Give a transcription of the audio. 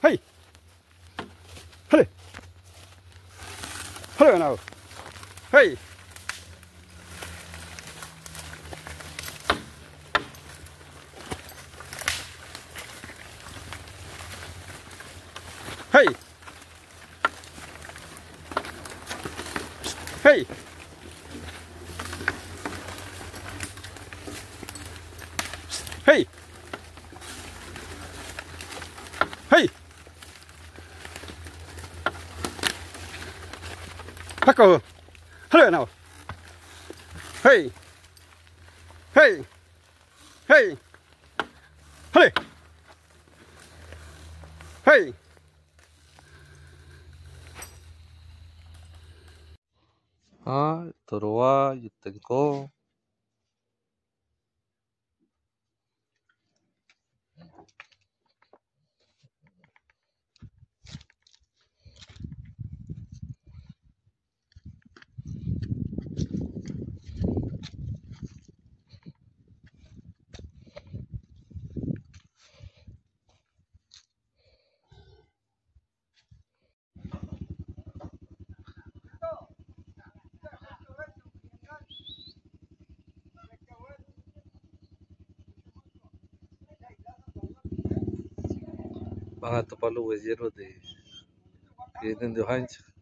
Hey, hurry, hurry now. Hey, hey, hey, hey, hey. Paco, hurry now. Hey, hey, hey, hurry, hey. 들어와, 이때고. Mga tupalo, waziro de. Kaya nindi hanch.